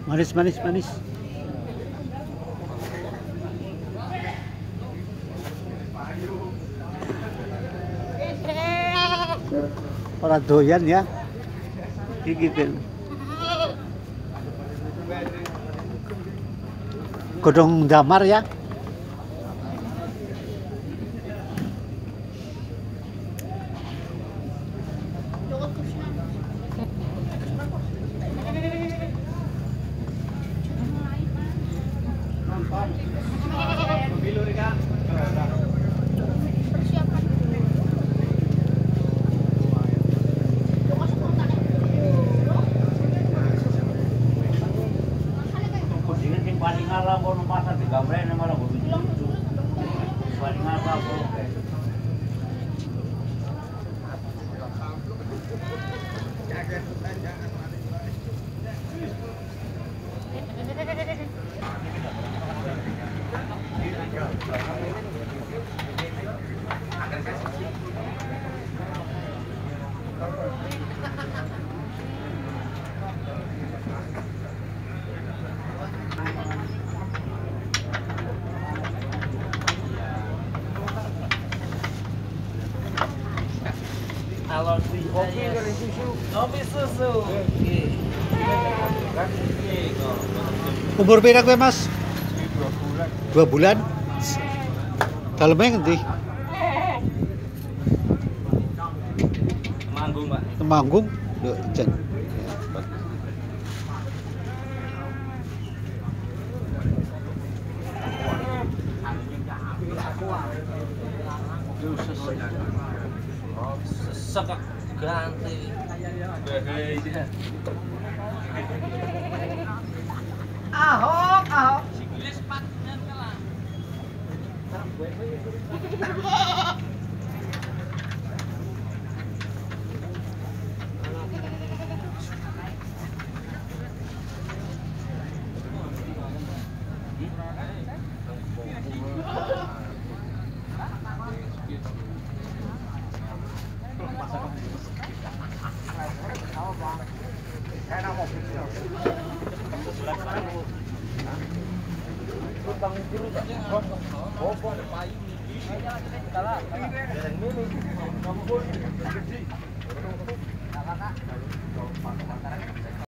Manis, manis, manis. Ora doyan ya. Iki kan. Godhong damar ya. Kalau di kopi dari susu. Kopi susu. Umur pira kowe, Mas? 2 bulan. 2 bulan. Dalemnya ngendi? Temanggung, Pak. Temanggung. Lho, jan. Sesek ganti. Bahaya. Ahok, Ahok. Sikulis patnen kalah.